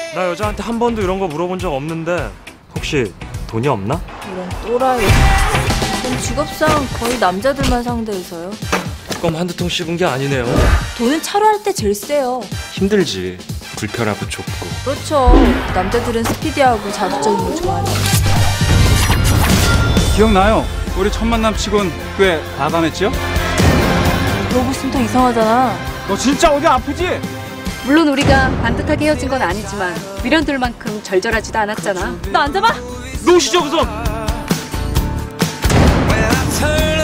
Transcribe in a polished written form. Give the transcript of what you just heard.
나 여자한테 한 번도 이런 거 물어본 적 없는데 혹시 돈이 없나? 이런 또라이. 전 직업상 거의 남자들만 상대해서요. 껌 한두 통 씹은 게 아니네요. 돈은 차로 할 때 제일 세요. 힘들지. 불편하고 좁고. 그렇죠. 남자들은 스피디하고 자극적인 걸 좋아하죠. 기억나요? 우리 첫 만남 치곤 꽤 과감했죠? 그러고 있으면 더 이상하잖아. 너 진짜 어디 아프지? 물론 우리가 반듯하게 헤어진 건 아니지만 미련들만큼 절절하지도 않았잖아. 너 안 잡아? 노시죠 우선.